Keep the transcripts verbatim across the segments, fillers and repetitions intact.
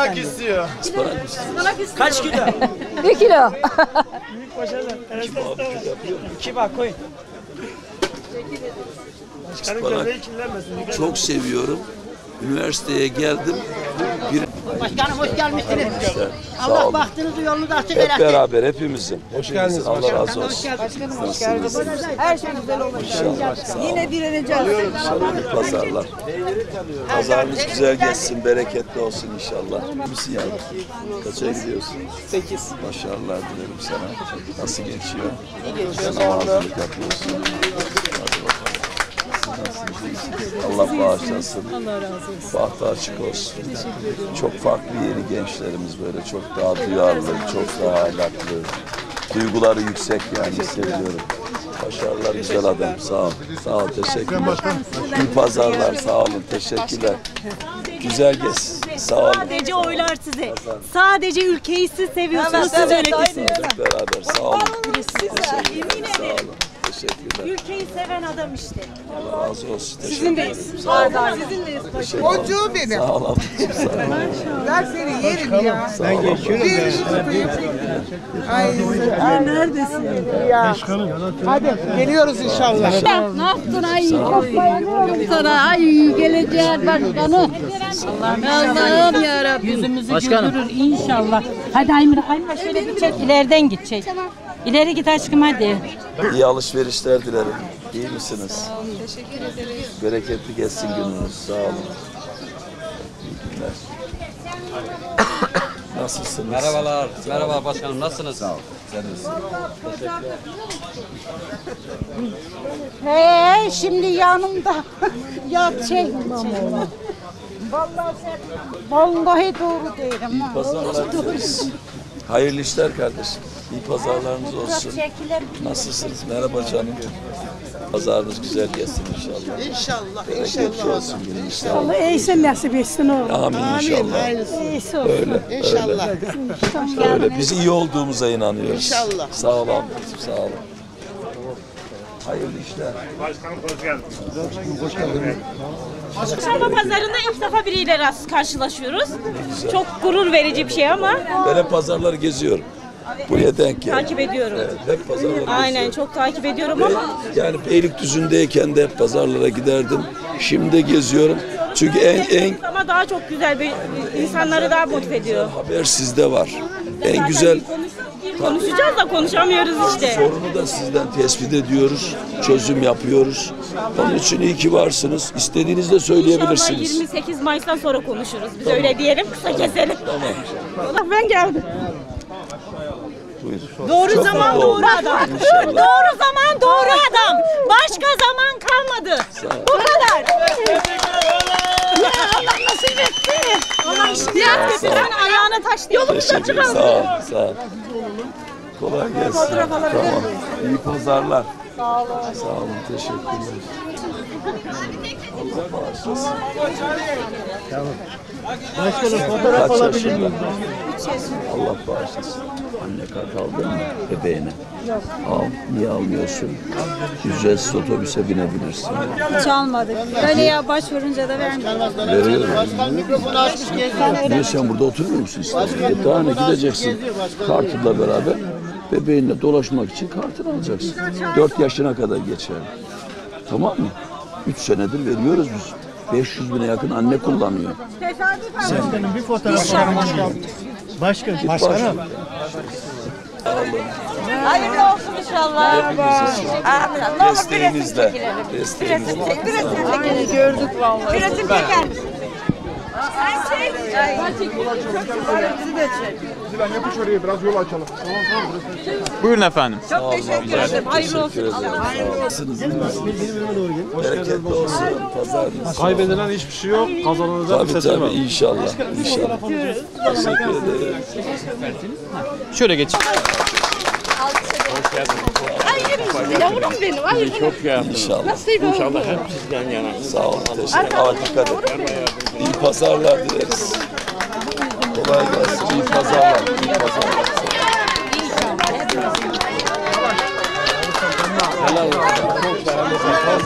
Ispanak istiyor. Ispanak istiyor. Kaç kilo? Bir kilo. Büyük başarılar. İki bak koyun. Başkanın gözleri kirlenmesin. Çok seviyorum. Üniversiteye geldim. Bir... Başkanım hoş gelmişsiniz. İşte, Allah bahtınızı yolunuzu açık hep eylesin. beraber hepimizin. Hoş geldiniz. Allah razı olsun. Başkanım hoş geldiniz. Her şey güzel olacak. Yine direneceğiz. İnşallah pazarlar. Pazarınız güzel geçsin, bereketli olsun inşallah. Misin yavrum? Kaça gidiyorsun? Sekiz. Başarılar dilerim sana. Nasıl geçiyor? İyi geçiyor. Sen hazırlık yapıyorsun. Hadi bakalım. Allah bağışlasın. Allah razı olsun. Bahtı açık olsun. Çok farklı yeni gençlerimiz böyle. Çok daha duyarlı, çok daha ahlaklı. Duyguları yüksek yani hissediyorum. Başarılar güzel adam. Sağ ol. Sağ ol. Teşekkürler. İyi pazarlar. Sağ olun. Teşekkürler. Güzel gez. Sağ olun. Sadece oylar size. Sadece ülkeyi siz seviyorsunuz, siz yönetirsiniz. Hep beraber. Sağ olun. Teşekkürler. Sağ olun. Teşekkürler. Ülkeyi seven adam işte. Allah razı olsun. Sizindeyiz. Sizindeyiz. Boncuğum benim. Sağ ol ablacığım. Sağ ol. Ben seni yerim ya. Ben geçiyorum. Ay, ay neredesin ya? Hadi geliyoruz inşallah. Ne yaptın ay? Bayılıyorum sana. Ay geleceğin başkanı. Allah'ım yarabbim. Yüzümüzü güldürür inşallah. Hadi Aymira, Aymira şöyle bir çek. İleriden git çek. İleri git aşkım hadi. İyi alışverişler dilerim. İyi misiniz? Sağ olun. Teşekkür ederiz. Bereketli geçsin gününüz. Sağ olun. İyi günler. Nasılsınız? Merhabalar. Merhaba başkanım. Nasılsınız? Sağ olun. Sen nasılsın? Hey şimdi yanımda yat şey. Vallahi sen vallahi doğru değilim. İyi pazarlar dileriz. Hayırlı işler kardeşim. İyi pazarlarınız olsun. Nasılsınız? Merhaba canım. Pazarınız güzel geçsin inşallah. İnşallah, Bereketli inşallah. olsun günün inşallah. Eysen nasip etsin oğlum. Amin inşallah. Eysen. Öyle, İnşallah. öyle. Öyle. Biz iyi olduğumuza inanıyoruz. İnşallah. Sağ ol ablacığım, sağ olun. Hayırlı işler. Başkanım hoş geldiniz. Hoş geldiniz. Çarşamba pazarında ilk defa biriyle rast karşılaşıyoruz. Çok gurur verici bir şey ama Ben hep pazarları geziyorum. Buraya denk geldim. takip ediyorum. Evet, hep pazarları Aynen geziyorum. çok takip ediyorum ama Yani Beylikdüzü'ndeyken de hep pazarlara giderdim. Şimdi de geziyorum. Çünkü en en ama daha çok güzel bir insanları daha motive ediyor. haber sizde var. En güzel Konuşacağız da konuşamıyoruz işte. sorunu da sizden tespit ediyoruz. Çözüm yapıyoruz. Onun için iyi ki varsınız. İstediğinizde İnşallah söyleyebilirsiniz. yirmi sekiz Mayıs'tan sonra konuşuruz. Biz öyle diyelim, kısa keselim. Tamam. Ben geldim. Buyur. Doğru Çok zaman mutlu doğru oldum. adam. İnşallah. Doğru zaman doğru adam. Başka zaman kalmadı. Bu kadar. Ya Allah nasip etti. Allah iştiyat etti. Sen ayağına taştı. Yolumuz açık Teşekkür oldu. Sağ ol. Sağ ol. Kolay gelsin. Tamam. İyi pazarlar. Sağ olun. Sağ olun. Teşekkürler. Allah bağışlasın. Başkanım fotoğraf Kaç alabilir yaşında? miyim? Allah bağışlasın. Anne kart aldın mı bebeğine? Yok. Al. Niye almıyorsun? Ücretsiz otobüse binebilirsin. Hiç almadık. Öyle ya başvurunca da vermiyor. Veriyorum. Başkan mikrofonu açmış geziyor. Niye sen burada oturmuyor musun İstanbul'da? Daha ne gideceksin? Kartınla beraber bebeğinle dolaşmak için kartını alacaksın. Dört yaşına kadar geçer. Tamam mı? Üç senedir veriyoruz biz. beş yüz bine yakın anne kullanıyor. Başkanım bir fotoğraf alabilir miyim? Başkan. Başkanım. Hayırlı olsun inşallah. Amin. Desteğinizle. Desteğinizle. Aynı gördük vallahi. Resim çeker misin? Ben yapış oraya biraz yol açalım. Buyurun efendim. Çok teşekkür ederim. Hayırlı olsun. Nasılsınız? Bereketli olsun. Pazarınız. Kaybedilen hiçbir şey yok. Kazanılacak bir Tabii ses tabii var. inşallah. İnşallah. Teşekkür ederim. Şöyle geçin. Yavrum benim. Ay Çok ya. İnşallah. İnşallah hep sizden yana. Sağ olun. Teşekkür ederim. Dikkat edin. İyi pazarlar dileriz. Kolay gelsin. İyi pazarlar. İyi pazarlar. Helal olsun.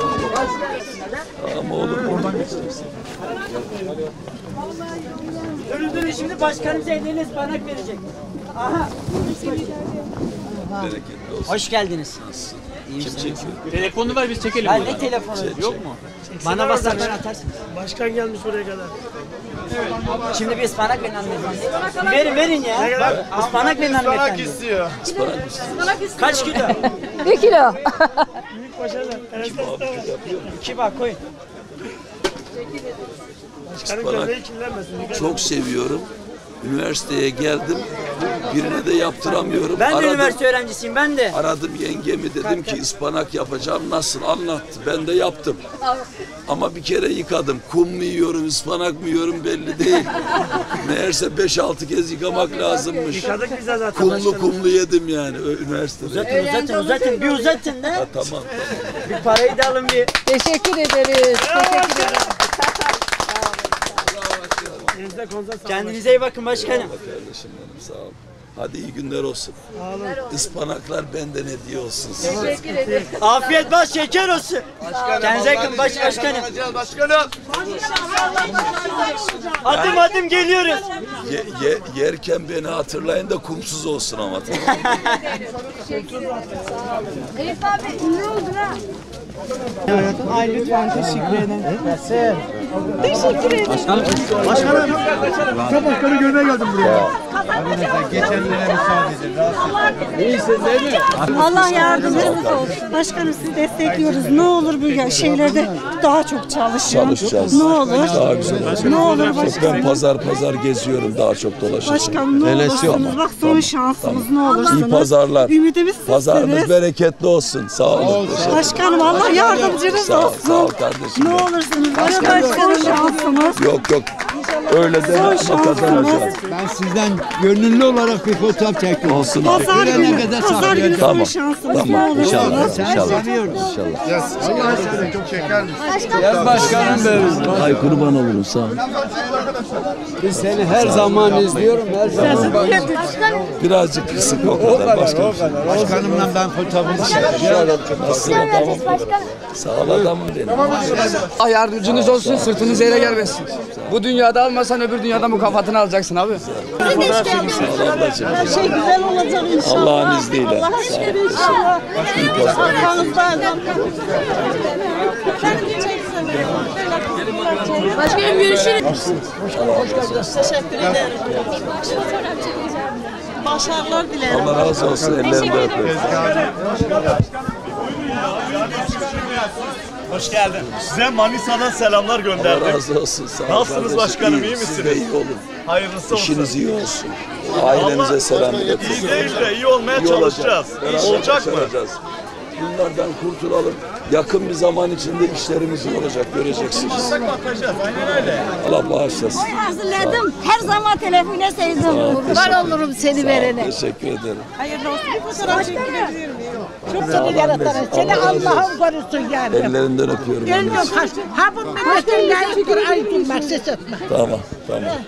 Tamam oğlum. Oradan geçersin. Durun durun şimdi başkanımız ellerine ıspanak verecek. Aha. Bereketli olsun. Hoş geldiniz. Kim çekiyor? Telefonu ver biz çekelim. Ha, buradan. ne telefonu? Yok mu? Bana basarsan atarsın. Başkan gelmiş buraya kadar. Şimdi bir ıspanak verin hanımefendi. Verin verin ya. Ispanak verin hanımefendi. istiyor. Ispanak istiyoruz. Kaç kilo? Bir kilo. Büyük başarılar. İki bak koyun. Başkanın Ispanak. göbeği kirlenmesin. Çok seviyorum. Üniversiteye geldim. Birine de yaptıramıyorum. Ben de Aradım. üniversite öğrencisiyim ben de. Aradım yengemi, dedim ki ıspanak yapacağım, nasıl, anlattı. Ben de yaptım. Ama bir kere yıkadım. Kum mu yiyorum, ıspanak mı yiyorum belli değil. Meğerse beş altı kez yıkamak lazımmış. Yıkadık bize zaten Kumlu başkanım. kumlu yedim yani ö- üniversitede. Uzatın uzatın uzatın bir uzatın da. Ha, tamam. Bir parayı da alın bir. Teşekkür ederiz. Teşekkür ederiz. Elinizde konuza sağlık. Kendinize iyi bakın başkanım. Eyvallah kardeşim benim, sağ ol. Hadi iyi günler olsun. Ispanaklar benden hediye olsun size. Teşekkür ederiz. Afiyet bal şeker olsun. Kendinize yakın baş başkanım. Başkanım. Adım adım geliyoruz. Ye- ye- yerken beni hatırlayın da kumsuz olsun ama. Elif abi ne oldu ha? Ay lütfen teşekkür ederim. Teşekkür ederim. Başkanım. Sen başkanı görmeye geldim buraya. Allah yardımcınız olsun. Başkanım sizi destekliyoruz. Ne olur bu şeylerde daha çok çalışın. Çalışacağız. Ne olur. Daha güzel olacak. Ne olur Yok, başkanım. ben pazar pazar geziyorum, daha çok dolaşacağım. Başkanım ne olursunuz. Bak son şansımız ne olursunuz. İyi pazarlar. Ümidimiz Pazarınız sizsiniz. bereketli olsun. Sağ olun. Başkanım Allah yardımcınız Sağ ol, olsun. sağ ol kardeşim. Ne olursunuz. Başkanım son şansımız. Yok yok. Öyle deme ama kazanacağız. Ben sizden gönüllü olarak bir fotoğraf çektim. Olsun. Pazar günü, kadar pazar günü son Tamam, şansımız. tamam. Ne olursunuz. İnşallah, inşallah. Seviyoruz. Allah aşkına çok şekermiş. Başkanım benim. Ay kurban olurum, sağ ol. Biz seni her zaman izliyorum. Her zaman. Birazcık kısık o kadar. Başka bir şey. Başkanımla ben fotoğrafını çektim. Nasıl adamım? Sağ ol adamım benim. Allah yardımcınız olsun, sırtınız yere gelmesin. Bu dünyada almasan öbür dünyada mükafatını alacaksın abi. Sağ ol ablacığım. Her şey güzel olacak inşallah. Allah'ın izniyle. Allah aşkına inşallah. Arkanızdan. Başkanım görüşürüz. Teşekkür ederim. Başarılar dilerim. Allah razı olsun. Ellerinden öpüyorum. Hoş geldin. Size Manisa'dan selamlar Allah gönderdim. razı olsun. Sağ ol Nasılsınız kardeşim. başkanım, iyi İyi, Siz de misiniz? iyi olun. Hayırlısı olsun. İşiniz iyi olsun. Ailenize selam İyi iletin. değil de iyi olmaya İyi çalışacağız. olacak. Beraber Olacak mı? başaracağız. Bunlardan kurtulalım. Yakın bir zaman içinde işlerimiz iyi olacak. Göreceksiniz. Bakacağız. Aynen öyle. Allah bağışlasın. Hazırladım. Her zaman telefona sevdim. Kurban olurum seni verene. Teşekkür ederim. Hayırlı olsun. Bir fotoğraf çekilebilir miyim? Çok seni yaratanız. Seni Allah'ım korusun yani. Ellerinden öpüyorum. Gönlüm kaç. Ha bu milletin layıktır. Ayıp bilmez ses etme. Tamam, tamam.